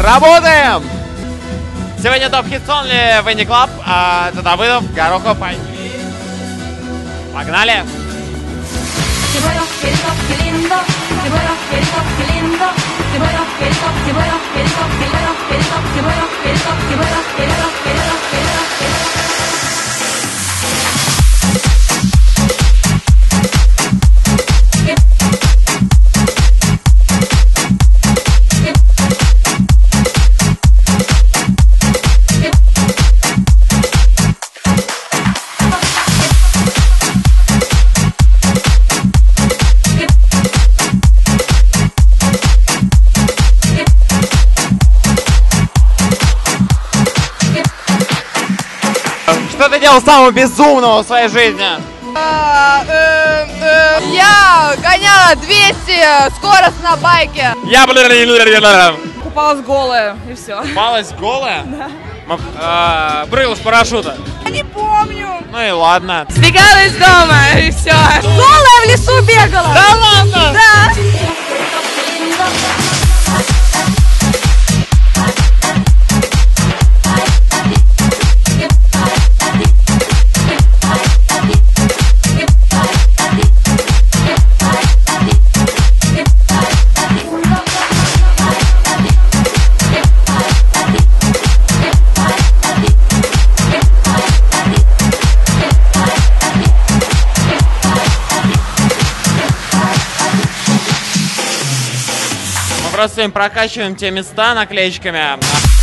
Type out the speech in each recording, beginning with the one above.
Работаем! Сегодня топ-хитс only в Инди Клаб. Это Давыдов, Горохов. Погнали! Что ты делал самого безумного в своей жизни? Я гоняла 200 скорость на байке. Я Купалась голая и все. Купалась голая? Да. Прыгала с парашюта? Я не помню. Ну и ладно. Сбегала из дома и все. Голая в лесу бегала. Да ладно? Да. Просто им прокачиваем те места наклеечками.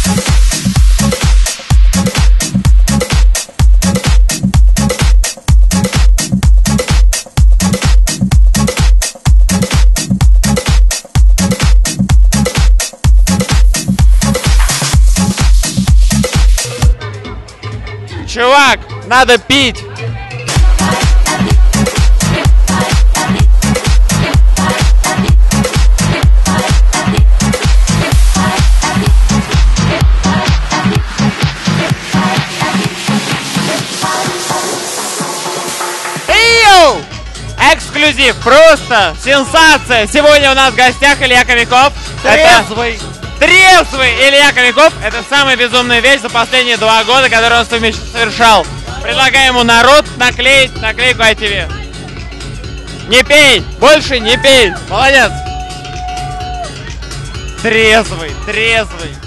Чувак, надо пить! Эксклюзив, просто сенсация! Сегодня у нас в гостях Илья Хомяков. Трезвый Илья Хомяков. Это самая безумная вещь за последние 2 года, которую он совершал. Предлагаю ему народ наклеить наклейку ITV. Не пей! Больше не пей! Молодец! Трезвый.